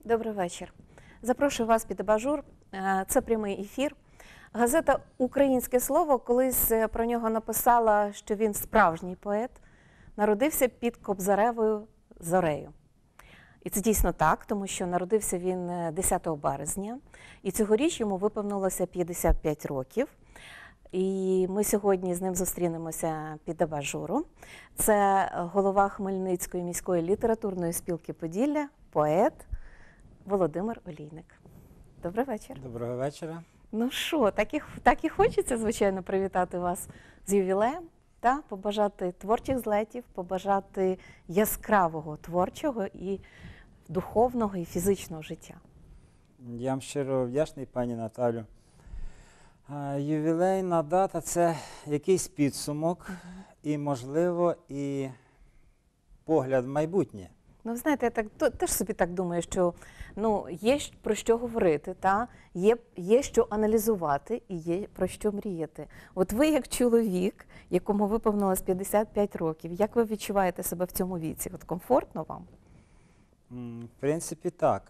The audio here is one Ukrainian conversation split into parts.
Добрий вечір. Запрошую вас під абажур. Це прямий ефір. Газета «Українське слово» колись про нього написала, що він справжній поет, народився під Кобзаревою зорею. І це дійсно так, тому що народився він 10 березня, і цьогоріч йому виповнилося 55 років. І ми сьогодні з ним зустрінемося під абажуром. Це голова Хмельницької міської літературної спілки «Поділля», поет Володимир Олійник. Добрий вечір. Доброго вечора. Ну що, так і хочеться, звичайно, привітати вас з ювілеєм, та побажати творчих злетів, побажати яскравого творчого і духовного і фізичного життя. Я вам щиро вдячний, пані Наталю. Ювілейна дата – це якийсь підсумок і, можливо, і погляд в майбутнє. Ну, знаєте, я теж собі так думаю, що є про що говорити, є що аналізувати і є про що мріяти. От ви, як чоловік, якому виповнилось 55 років, як ви відчуваєте себе в цьому віці? От комфортно вам? В принципі, так.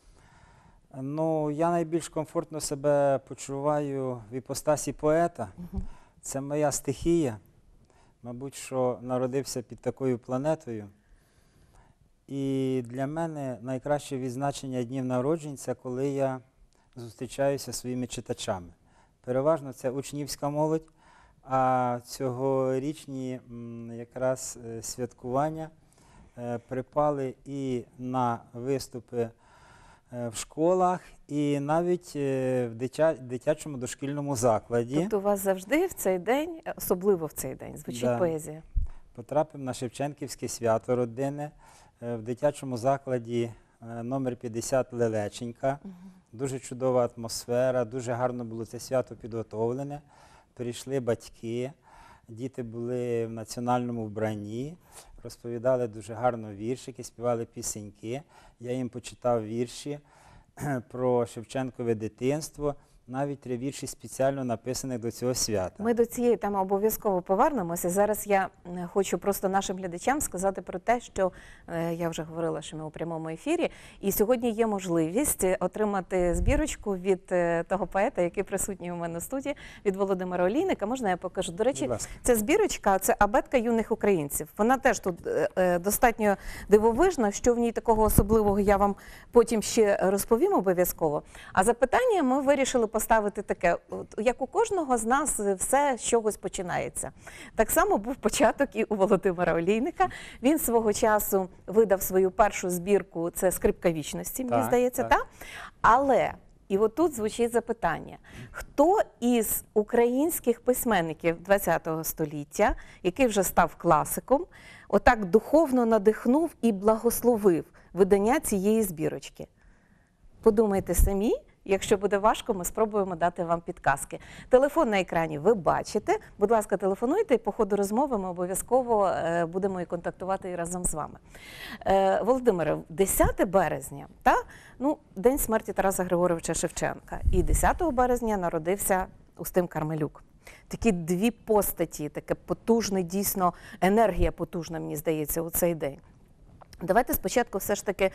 Я найбільш комфортно себе почуваю в іпостасі поета. Це моя стихія. Мабуть, що народився під такою планетою. І для мене найкраще відзначення днів народжень – це коли я зустрічаюся зі своїми читачами. Переважно це учнівська молодь, а цьогорічні якраз святкування припали і на виступи в школах, і навіть в дитячому дошкільному закладі. Тобто у вас завжди в цей день, особливо в цей день, звучить поезія? Потрапив на Шевченківське свято родинне в дитячому закладі номер 50 «Лелеченька». Дуже чудова атмосфера, дуже гарно було це свято підготовлене. Прийшли батьки, діти були в національному вбранні, розповідали дуже гарно віршики, співали пісеньки. Я їм почитав вірші про Шевченкове дитинство, навіть 3 вірші спеціально написаних до цього свята. Ми до цієї теми обов'язково повернемося. Зараз я хочу просто нашим глядачам сказати про те, що я вже говорила, що ми у прямому ефірі, і сьогодні є можливість отримати збірочку від того поета, який присутній у мене в студії, від Володимира Олійника. Можна я покажу? До речі, ця збірочка – це абетка юних українців. Вона теж тут достатньо дивовижна. Що в ній такого особливого, я вам потім ще розповім обов'язково. А запитання ми вирішили поставити таке, як у кожного з нас все з чогось починається. Так само був початок і у Володимира Олійника. Він свого часу видав свою першу збірку, це «Скрипка вічності», мені здається, так? Але, і отут звучить запитання, хто із українських письменників ХХ століття, який вже став класиком, отак духовно надихнув і благословив видання цієї збірочки? Подумайте самі. Якщо буде важко, ми спробуємо дати вам підказки. Телефон на екрані ви бачите. Будь ласка, телефонуйте, і по ходу розмови ми обов'язково будемо і контактувати і разом з вами. Володимире, 10 березня, день смерті Тараса Григоровича Шевченка. І 10 березня народився Устим Кармелюк. Такі 2 постаті, таке потужне, дійсно, енергія потужна, мені здається, у цей день. Давайте спочатку все ж таки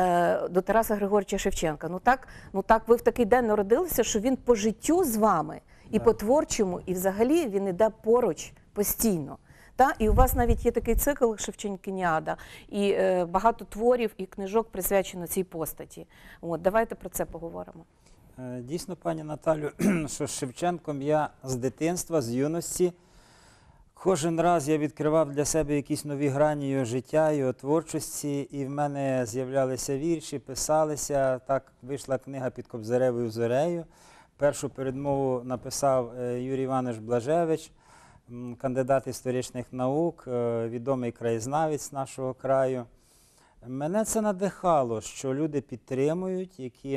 до Тараса Григоровича Шевченка. Ну так, ви в такий день народилися, що він по життю з вами, і по творчому, і взагалі він іде поруч постійно. І у вас навіть є такий цикл «Шевченкініада», і багато творів і книжок присвячено цій постаті. Давайте про це поговоримо. Дійсно, пані Наталю, що з Шевченком я з дитинства, з юності, кожен раз я відкривав для себе якісь нові грані його життя, його творчості, і в мене з'являлися вірші, писалися. Так вийшла книга «Під Кобзаревою зорею». Першу передмову написав Юрій Іванович Блажевич, кандидат історичних наук, відомий краєзнавець нашого краю. Мене це надихало, що люди підтримують, які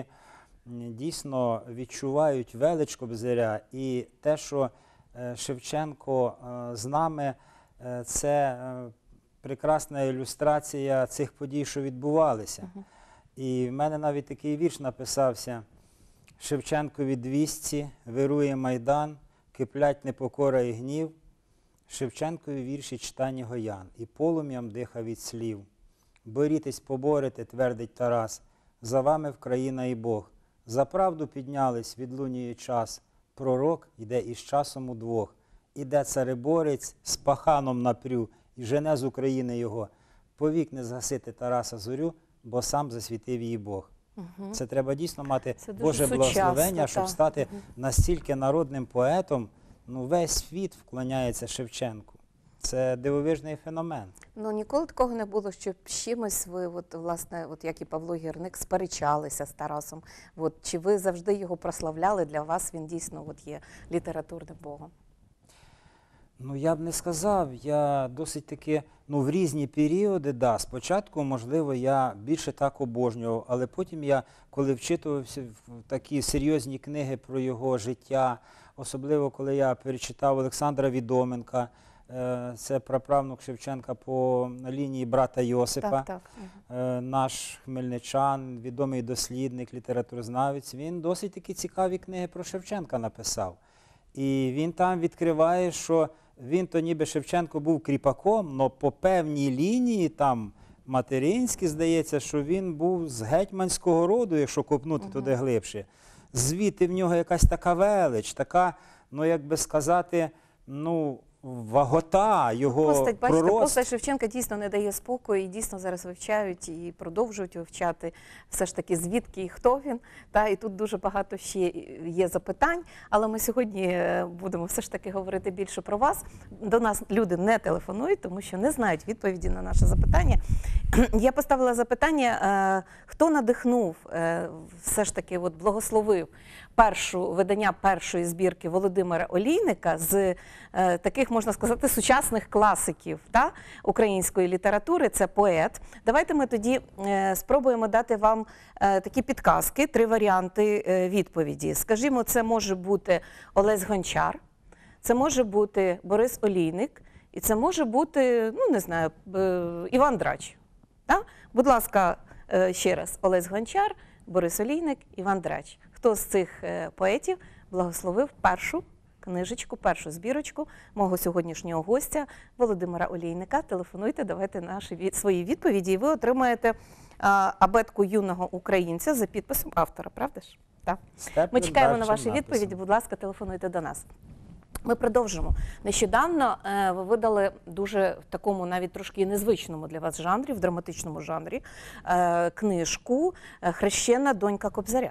дійсно відчувають велич Кобзаря, і те, що Шевченко з нами – це прекрасна ілюстрація цих подій, що відбувалися. І в мене навіть такий вірш написався: «Шевченкові 200, вирує Майдан, киплять непокора і гнів, Шевченкові вірші читання гоян, і полум'ям диха від слів. Борітесь, поборете, твердить Тарас, за вами Вкраїна і Бог. За правду піднялись, відлунює час. Пророк іде із часом удвох. Іде цареборець з паханом напрю, і жене з України його. Повік не згасити Тараса Зорю, бо сам засвітив її Бог. Це треба дійсно мати Це дуже Боже сучасно, благословення, щоб так. стати настільки народним поетом. Ну, весь світ вклоняється Шевченку. Це дивовижний феномен. Ну, ніколи такого не було, щоб з чимось ви, власне, як і Павло Гірник, сперечалися з Тарасом. Чи ви завжди його прославляли? Для вас він дійсно є літературним богом? Ну, я б не сказав. Я досить таки, в різні періоди, да, спочатку, можливо, я більше так обожнював, але потім я, коли вчитувався в такі серйозні книги про його життя, особливо, коли я перечитав Олександра Відоменка, це праправнук Шевченка по лінії брата Йосипа, Так. наш хмельничан, відомий дослідник, літературознавець, він досить такі цікаві книги про Шевченка написав. І він там відкриває, що він то ніби Шевченко був кріпаком, але по певній лінії, там материнській, здається, що він був з гетьманського роду, якщо копнути туди глибше. Звідти в нього якась така велич, така, як би сказати, вагота його Постать, бачите, пророцтва. постать Шевченка дійсно не дає спокою, і дійсно зараз вивчають і продовжують вивчати все ж таки звідки і хто він. І тут дуже багато ще є запитань, але ми сьогодні будемо все ж таки говорити більше про вас. До нас люди не телефонують, тому що не знають відповіді на наше запитання. Я поставила запитання, хто надихнув, все ж таки благословив видання першої збірки Володимира Олійника з таких, можна сказати, сучасних класиків української літератури, це поет. Давайте ми тоді спробуємо дати вам такі підказки, 3 варіанти відповіді. Скажімо, це може бути Олесь Гончар, це може бути Борис Олійник, і це може бути, Іван Драч. Будь ласка, ще раз, Олесь Гончар, Борис Олійник, Іван Драч. Хто з цих поетів благословив першу книжечку, першу збірочку мого сьогоднішнього гостя Володимира Олійника? Телефонуйте, давайте свої відповіді, і ви отримаєте абетку юного українця за підписом автора, правда ж? Так. Ми чекаємо на ваші відповіді, будь ласка, телефонуйте до нас. Ми продовжимо. Нещодавно ви видали дуже в такому навіть трошки незвичному для вас жанрі, в драматичному жанрі, книжку «Хрещена донька Кобзаря».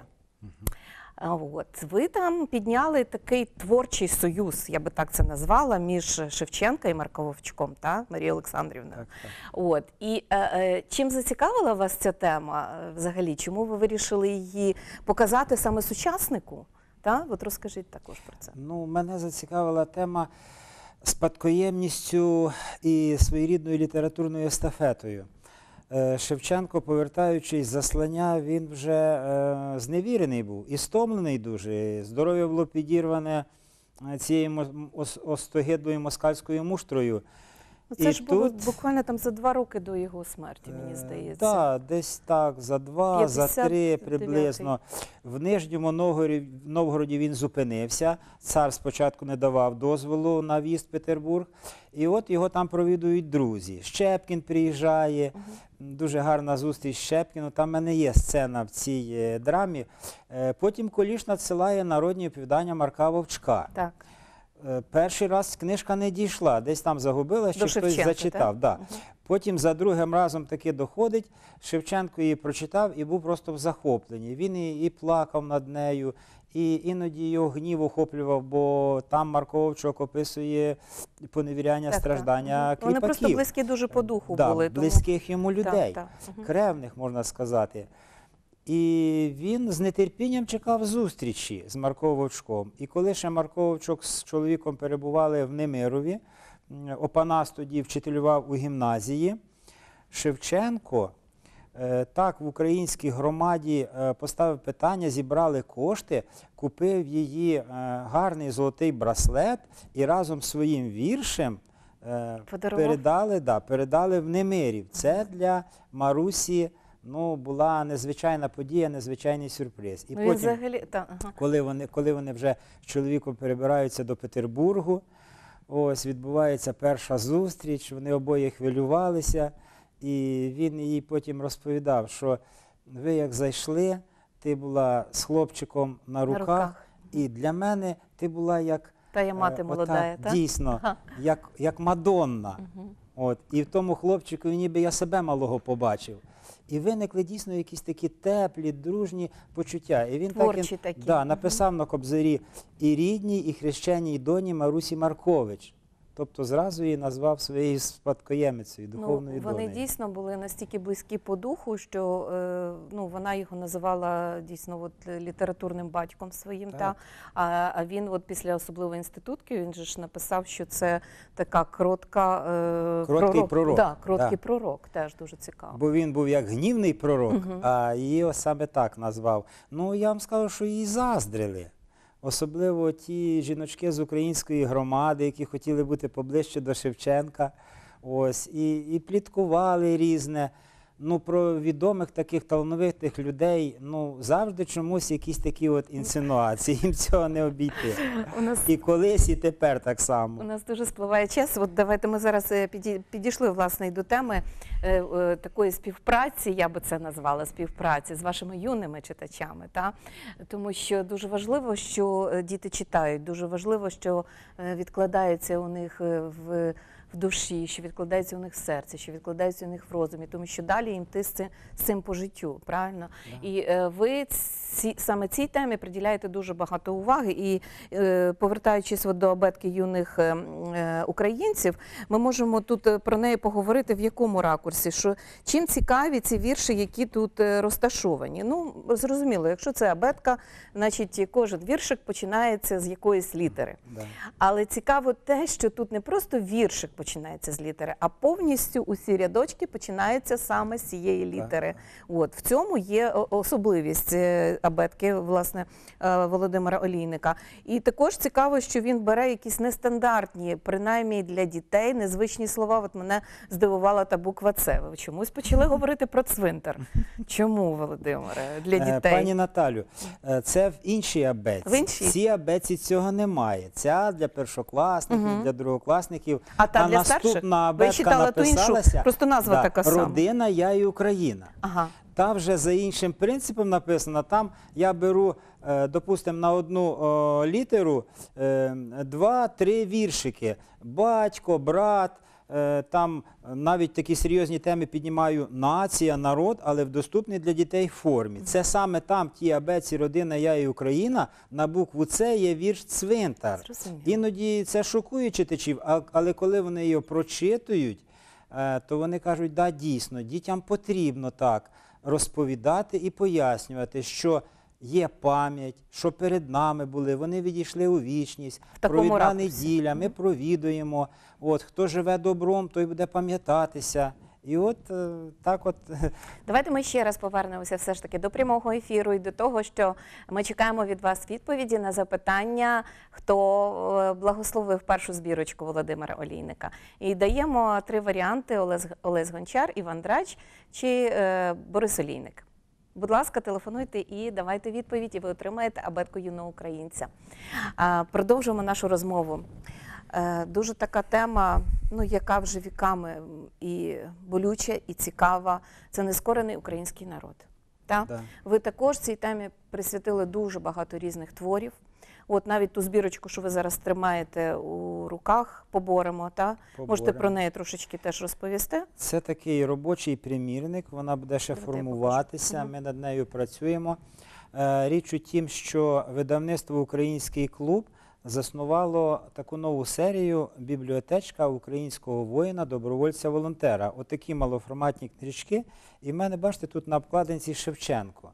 Ви там підняли такий творчий союз, я би так це назвала, між Шевченка і Марко Вовчком, Марією Олександрівною. І чим зацікавила вас ця тема взагалі? Чому ви вирішили її показати саме сучаснику? Розкажіть також про це. Мене зацікавила тема спадкоємністю і своєрідною літературною естафетою. Шевченко, повертаючись з заслання, він вже зневірений був і стомлений дуже. Здоров'я було підірване цією остогидлою москальською муштрою. Це ж було буквально там за 2 роки до його смерті, мені здається. Так, десь так, за 2, за 3 приблизно. В Нижньому Новгороді він зупинився. Цар спочатку не давав дозволу на в'їзд в Петербург. І от його там провідують друзі. Щепкін приїжджає, дуже гарна зустріч з Щепкіном. Там в мене є сцена в цій драмі. Потім Куліш надсилає народні оповідання Марка Вовчка. Так. Перший раз книжка не дійшла, десь там загубилась, чи хтось зачитав. Так? Потім за другим разом таки доходить, Шевченко її прочитав і був просто в захопленні. Він і плакав над нею, і іноді його гнів охоплював, бо там Марко Вовчок описує поневіряння, страждання кріпаків. Вони просто близькі дуже по духу були. Близьких йому людей, кревних, можна сказати. І він з нетерпінням чекав зустрічі з Марко Вовчком. І коли ще Марко Вовчок з чоловіком перебували в Немирові, Опанас тоді вчителював у гімназії, Шевченко так в українській громаді поставив питання, зібрали кошти, купив її гарний золотий браслет і разом з своїм віршем передали в Немирів. Це для Марусі була незвичайна подія, незвичайний сюрприз. І потім, коли вони вже з чоловіком перебираються до Петербургу, ось відбувається перша зустріч, вони обоє хвилювалися, і він їй потім розповідав, що ви як зайшли, ти була з хлопчиком на руках, і для мене ти була як Та я мати молода, так? дійсно, як Мадонна. От, і в тому хлопчику ніби я себе малого побачив. І виникли дійсно якісь такі теплі, дружні почуття. І він Творчі такі. Да, написав на кобзарі і рідній, і хрещеній доні Марусі Маркович. Тобто зразу її назвав своєю спадкоємицею, духовною Вони донею. дійсно були настільки близькі по духу, що вона його називала дійсно літературним батьком своїм. Так. А він після особливої інститутки, він же ж написав, що це така Кроткий пророк. Да, кроткий пророк, теж дуже цікаво. Бо він був як гнівний пророк, а її саме так назвав. Ну, я вам скажу, що її заздрили. Особливо ті жіночки з української громади, які хотіли бути поближче до Шевченка. Ось, і пліткували різне. Ну, про відомих таких талановитих людей, завжди чомусь якісь такі інсинуації, їм цього не обійти. І колись, і тепер так само. У нас дуже спливає час. Давайте ми зараз підійшли, власне, і до теми такої співпраці, я би це назвала, співпраці з вашими юними читачами. Тому що дуже важливо, що діти читають, дуже важливо, що відкладається у них в душі, що відкладається у них в серці, що відкладається у них в розумі, тому що далі їм йти з цим по життю, правильно? Да. І ви саме цій темі приділяєте дуже багато уваги. І повертаючись до абетки юних українців, ми можемо тут про неї поговорити в якому ракурсі, що чим цікаві ці вірші, які тут розташовані. Зрозуміло, якщо це абетка, значить кожен віршик починається з якоїсь літери. Да. Але цікаво те, що тут не просто віршик починається з літери, а повністю усі рядочки починаються саме з цієї літери. В цьому є особливість абетки, власне, Володимира Олійника. І також цікаво, що він бере якісь нестандартні, принаймні для дітей, незвичні слова. Мене здивувала та буква «Ц». Ви чомусь почали говорити про цвинтар. Чому, Володимире, для дітей? Пані Наталю, це в іншій абетці. В цій абетці цього немає. Ця для першокласників, для другокласників. А та для старших? Ви читали ту іншу, просто назва така сама. «Родина, я і Україна». Ага. Там вже за іншим принципом написано, там я беру, допустимо, на одну літеру 2-3 віршики. Батько, брат, там навіть такі серйозні теми піднімаю нація, народ, але в доступній для дітей формі. Це саме там, в тій абетці «Родина, я і Україна», на букву «Ц» є вірш «Цвинтар». Іноді це шокує читачів, але коли вони його прочитують, то вони кажуть, да, дійсно, дітям потрібно так розповідати і пояснювати, що є пам'ять, що перед нами були, вони відійшли у вічність, провідна неділя, ми провідуємо, хто живе добром, той буде пам'ятатися. І так от. Давайте ми ще раз повернемося все ж таки до прямого ефіру і до того, що ми чекаємо від вас відповіді на запитання, хто благословив першу збірочку Володимира Олійника. І даємо 3 варіанти: Олесь Гончар, Іван Драч чи Борис Олійник. Будь ласка, телефонуйте і давайте відповідь, і ви отримаєте абетку юного українця. Продовжуємо нашу розмову. Дуже така тема, яка вже віками і болюча, і цікава. Це нескорений український народ. Да. Ви також цій темі присвятили дуже багато різних творів. Навіть ту збірочку, що ви зараз тримаєте у руках, поборемо. Можете про неї трошечки теж розповісти? Це такий робочий примірник, вона буде ще формуватися, ми над нею працюємо. Річ у тім, що видавництво «Український клуб» заснувало таку нову серію «Бібліотечка українського воїна, добровольця-волонтера». Отакі малоформатні книжки. І в мене, бачите, тут на обкладинці Шевченко.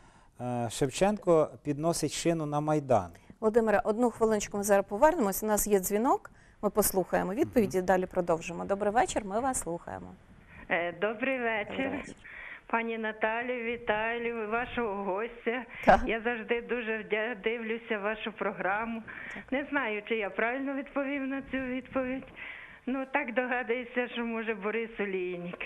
Шевченко підносить шину на Майдан. Володимире, одну хвилиночку ми зараз повернемось. У нас є дзвінок, ми послухаємо відповіді, далі продовжимо. Добрий вечір, ми вас слухаємо. Добрий вечір. Пані Наталю, вітаю вашого гостя. Так. Я завжди дуже дивлюся вашу програму. Так. Не знаю, чи я правильно відповів на цю відповідь. Так догадуюся, що може Борис Олійник.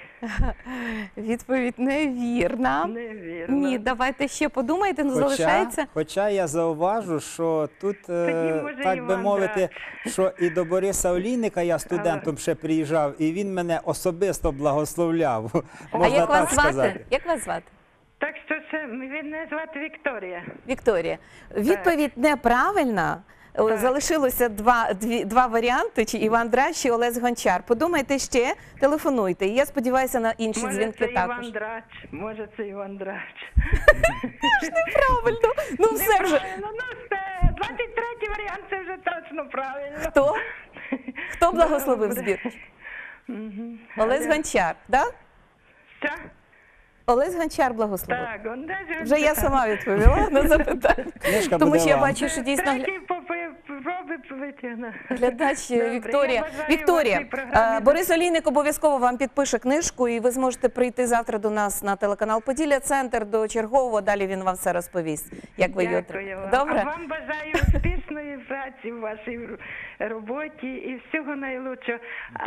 Відповідь невірна. Невірна. Ні, давайте ще подумайте, залишається. Хоча я зауважу, що тут, так би мовити, що і до Бориса Олійника я студентом ще приїжджав, і він мене особисто благословляв. А як вас звати? Як вас звати? Так що це мене звати Вікторія. Вікторія, відповідь неправильна. Залишилося два варіанти, чи Іван Драч, чи Олесь Гончар. Подумайте ще, телефонуйте. І я сподіваюся на інші Може, дзвінки це також. Іван Драч, може, це Іван Драч. Правильно. Ну все вже. Неправильно, ну все, 23-й варіант, це вже точно правильно. Хто? Хто благословив Добре. збір? Мгм. Олесь Гончар, так? Що? Олесь Гончар благословив. Так, он даже... Вже я сама відповіла на запитання. Книжка Тому буде що я вам. бачу, що дійсно Третій проби витягну. глядач Добре, Вікторія. я бажаю Вікторія, вашій програмі- Борис Олійник обов'язково вам підпише книжку, і ви зможете прийти завтра до нас на телеканал Поділля Центр до чергового. Далі він вам все розповість, як ви її Дякую отримаєте. вам. Добре? А вам бажаю успішної праці в вашій роботі і всього найлучшого.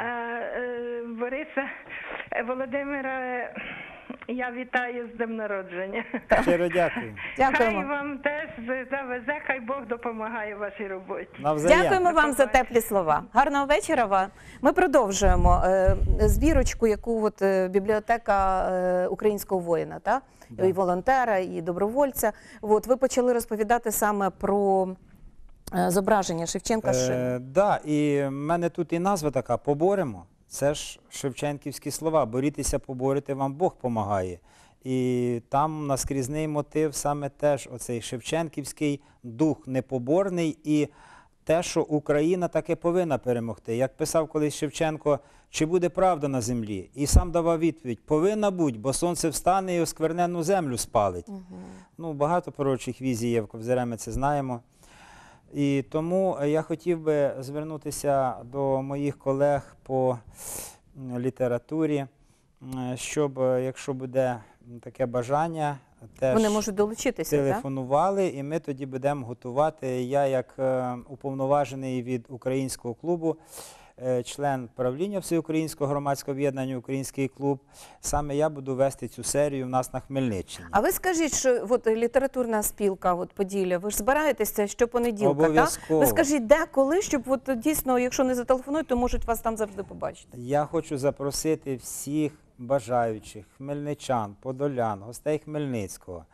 Бориса Володимира, я вітаю з днем народження. Щиро дякую. Дякуємо. Хай вам теж завезе, хай Бог допомагає в вашій роботі. Навзаєм. Дякуємо вам за теплі слова. Гарного вечора вам. Ми продовжуємо збірочку, яку бібліотека українського воїна, Да. і волонтера, і добровольця. Ви почали розповідати саме про зображення Шевченка. Да, і в мене тут і назва така «Поборемо». Це ж шевченківські слова. Борітеся, поборете, вам Бог помагає. І там наскрізний мотив саме теж оцей шевченківський дух непоборний і те, що Україна таки повинна перемогти. Як писав колись Шевченко, чи буде правда на землі? І сам давав відповідь, повинна бути, бо сонце встане і оскверненну землю спалить. Ну, багато пророчих візій є в Кобзаря, ми це знаємо. І тому я хотів би звернутися до моїх колег по літературі, щоб, якщо буде таке бажання, теж Вони можуть долучитися, так? телефонували, і ми тоді будемо готувати. Я, як уповноважений від українського клубу, член правління Всеукраїнського громадського об'єднання «Український клуб», саме я буду вести цю серію в нас на Хмельниччині. А ви скажіть, що літературна спілка Поділля, ви ж збираєтеся щопонеділка, так? Обов'язково. Ви скажіть, де, коли, щоб дійсно, якщо не зателефонують, то можуть вас там завжди побачити. Я хочу запросити всіх бажаючих хмельничан, подолян, гостей Хмельницького.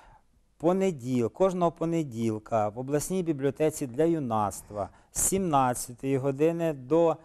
Кожного понеділка в обласній бібліотеці для юнацтва з 17 години до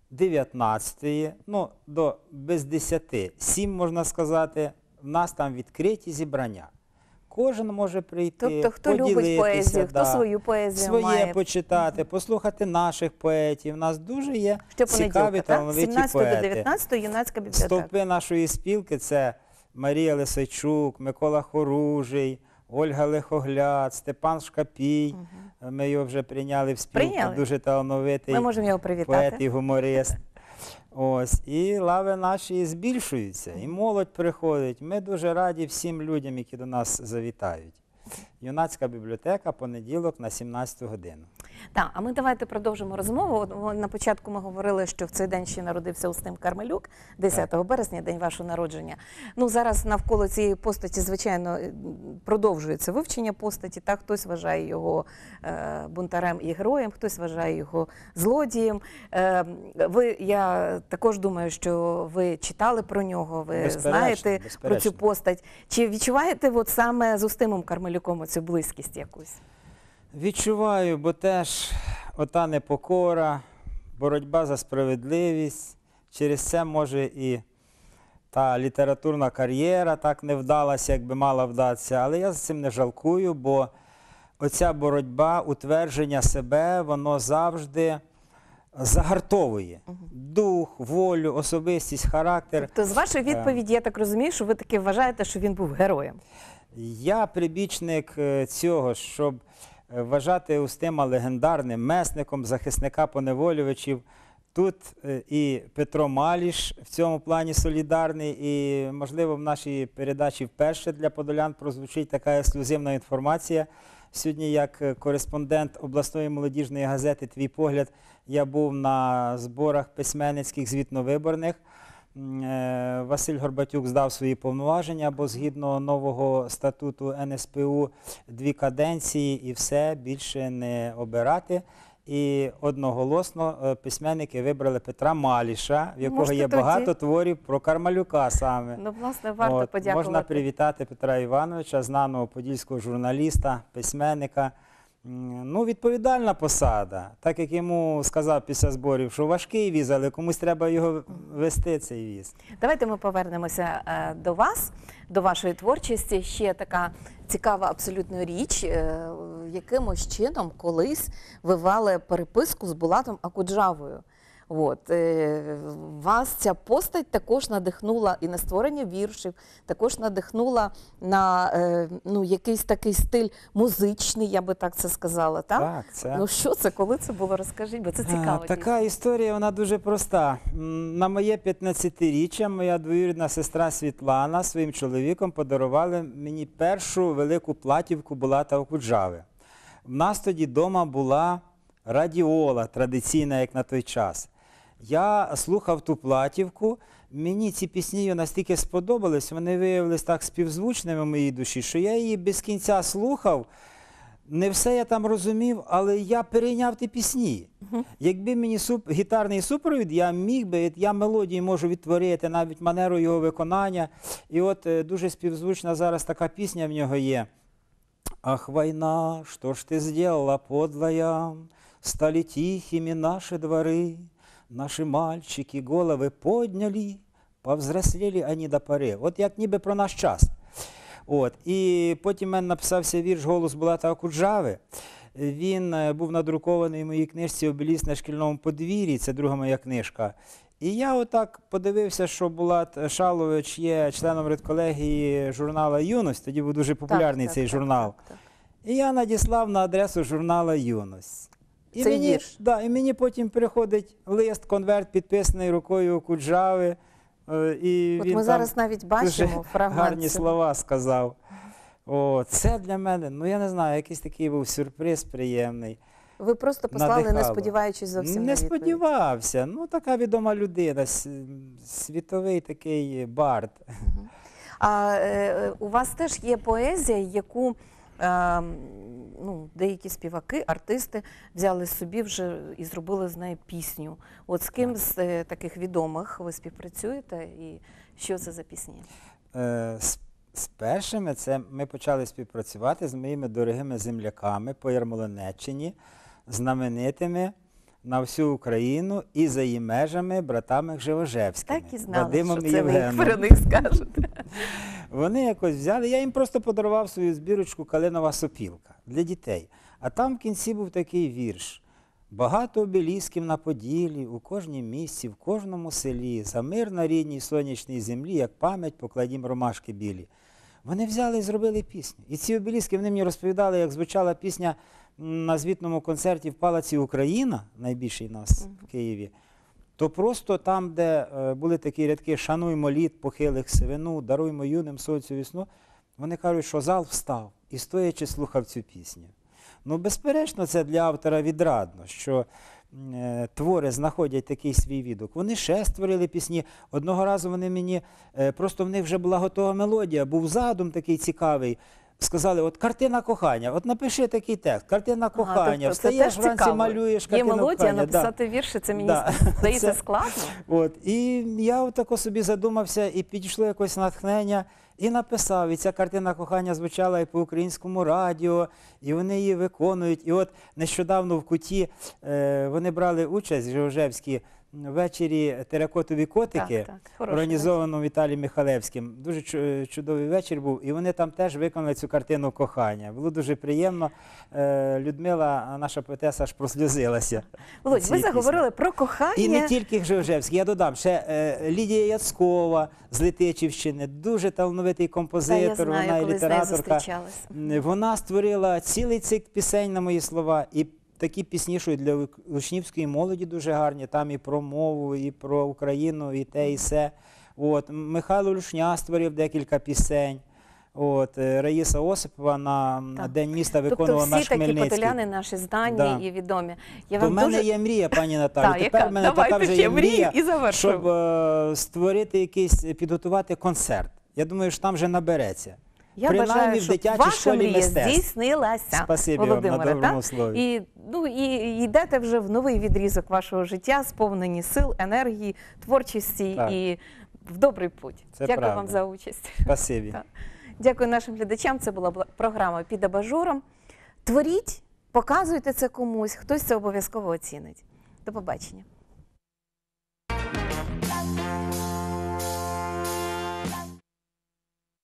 19, ну, до без 10, 7, можна сказати, в нас там відкриті зібрання. Кожен може прийти, Тобто, хто любить поділитися, поезію, хто свою поезію своє має. почитати, послухати наших поетів. У нас дуже є цікаві Щопонеділка, так? талановиті 17 поети. до 19 юнацька бібліотека. Стовпи нашої спілки – це Марія Лисайчук, Микола Хоружий, Ольга Лихогляд, Степан Шкапій. Ми його вже прийняли в спілку, Прийняли? дуже талановитий Ми можемо його поет привітати. і гуморист. Ось, і лави наші збільшуються, і молодь приходить. Ми дуже раді всім людям, які до нас завітають. Юнацька бібліотека, понеділок на 17 годину. Так, а ми давайте продовжимо розмову. На початку ми говорили, що в цей день ще народився Устим Кармелюк, 10 березня, день вашого народження. Ну, зараз навколо цієї постаті, звичайно, продовжується вивчення постаті. Так, хтось вважає його бунтарем і героєм, хтось вважає його злодієм. Я також думаю, що ви читали про нього, ви Безперечно, знаєте про безперечно. цю постать. Чи відчуваєте саме з Устимом Кармелюком цю близькість якусь? Відчуваю, бо теж ота непокора, боротьба за справедливість, через це, може, і та літературна кар'єра так не вдалася, як би мала вдатися, але я за цим не жалкую, бо оця боротьба, утвердження себе, воно завжди загартовує дух, волю, особистість, характер. Тобто, з вашої відповіді, я так розумію, що ви таки вважаєте, що він був героєм. Я прибічник цього, щоб вважати Устима легендарним месником, захисника поневолювачів. Тут і Петро Маліш в цьому плані солідарний, і, можливо, в нашій передачі вперше для подолян прозвучить така ексклюзивна інформація. Сьогодні, як кореспондент обласної молодіжної газети «Твій погляд», я був на зборах письменницьких звітно-виборних. Василь Горбатюк здав свої повноваження, бо згідно нового статуту НСПУ 2 каденції і все, більше не обирати. І одноголосно письменники вибрали Петра Маліша, в якого Можете є тоді- багато творів про Кармалюка саме. Ну, власне, варто подякувати. Можна привітати Петра Івановича, знаного подільського журналіста, письменника. Ну, відповідальна посада, так як йому сказав після зборів, що важкий віз, але комусь треба його вести, цей віз. Давайте ми повернемося до вас, до вашої творчості. Ще така цікава абсолютно річ. Якимось чином колись ви вели переписку з Булатом Акуджавою. От, вас ця постать також надихнула і на створення віршів, також надихнула на ну, якийсь такий стиль музичний, я би так це сказала. Так? Так, це... Ну що це, коли це було? Розкажіть, бо це цікаво. Така історія, вона дуже проста. На моє 15-річчя моя двоюрідна сестра Світлана своїм чоловіком подарували мені першу велику платівку Булата Окуджави. В нас тоді вдома була радіола традиційна, як на той час. Я слухав ту платівку, мені ці пісні настільки сподобались, вони виявились так співзвучними в моїй душі, що я її без кінця слухав. Не все я там розумів, але я перейняв ті пісні. Якби мені гітарний супровід, я міг би, я мелодії можу відтворити, навіть манеру його виконання. І от дуже співзвучна зараз така пісня в нього є. «Ах, война, что ж ты сделала, подлая, стали тихими наши дворы, наши мальчики головы подняли, повзрослели они до пори». От як ніби про наш час. От. І потім в мене написався вірш «Голос Булата Окуджави». Він був надрукований в моїй книжці «Обеліск на шкільному подвір'ї», це друга моя книжка. І я отак подивився, що Булат Шалович є членом редколегії журнала «Юність», тоді був дуже популярний цей журнал. Так. І я надіслав на адресу журнала «Юність». І Цей мені, вірш? да, і мені потім приходить лист, конверт, підписаний рукою Окуджави. І От він ми там зараз навіть дуже бачимо фрагмент гарні цього. слова сказав. О, це для мене, ну я не знаю, якийсь такий був сюрприз приємний. Ви просто послали, не Надихало. сподіваючись зовсім Не на відповідь. сподівався. Ну, така відома людина, світовий такий бард. А у вас теж є поезія, яку ну, деякі співаки, артисти взяли собі вже і зробили з неї пісню. От з ким з таких відомих ви співпрацюєте і що це за пісні? З першими це ми почали співпрацювати з моїми дорогими земляками по Ярмолинеччині, знаменитими на всю Україну і за її межами братами Гживожевськими. Так і знала, Вадимом що і це ви Євгеном. про них скажете. Вони якось взяли, я їм просто подарував свою збірочку «Калинова сопілка» для дітей. А там в кінці був такий вірш. Багато обелісків на Поділі, у кожній місці, в кожному селі, за мир на рідній сонячній землі, як пам'ять покладім ромашки білі. Вони взяли і зробили пісню. І ці обеліски, вони мені розповідали, як звучала пісня на звітному концерті в Палаці Україна, найбільший у нас в Києві, то просто там, де були такі рядки «Шануймо літ похилих сивину, даруймо юним сонцю весну», вони кажуть, що зал встав і стоячи слухав цю пісню. Ну, безперечно, це для автора відрадно, що твори знаходять такий свій відгук. Вони ще створили пісні. Одного разу вони мені, просто в них вже була готова мелодія, був задум такий цікавий. Сказали, от картина кохання, от напиши такий текст, картина кохання, тобто це встаєш теж вранці, цікаво. малюєш Є картину мелодія, кохання. написати вірші, це мені Да. здається Це- складно. От. І я отако собі задумався, і підійшло якось натхнення, і написав. І ця картина кохання звучала і по українському радіо, і вони її виконують. І от нещодавно в Куті вони брали участь, Жевжевські, ввечері «Теракотові котики», Так, хороший, організованому Віталієм Михалевським. Дуже чудовий вечір був, і вони там теж виконали цю картину кохання. Було дуже приємно. Людмила, наша поетеса, аж просльозилася. Володь, ви цієї пісні. заговорили про кохання. І не тільки Гживожевський, я додам, ще Лідія Яцкова з Летичівщини, дуже талановитий композитор, Та я знаю, вона і коли з нею літераторка. зустрічалася. Вона створила цілий цикл пісень на мої слова, і такі пісні, що і для учнівської молоді дуже гарні, там і про мову, і про Україну, і те, і се. От. Михайло Люшня створив декілька пісень. От, Раїса Осипова на Так. День міста Тобто виконувала всі наш такі Хмельницький. потеляни наші знані Да. і відомі. Я То в вам мене дуже... є мрія, пані Наталю. Так, Тепер яка? в мене така Давайте вже ще є мрія, мрію і завершуємо. щоб створити якийсь, підготувати концерт. Я думаю, що там вже набереться. Я принаймні бажаю, в щоб дитячій ваша школі мрія мистецтв. здійснилася, Спасибі вам на Володимире, доброму так? слові. І йдете вже в новий відрізок вашого життя, сповнені сил, енергії, творчості Так. і в добрий путь. Це Дякую правда. вам за участь. Спасибі. Так. Дякую нашим глядачам. Це була програма «Під абажуром». Творіть, показуйте це комусь, хтось це обов'язково оцінить. До побачення.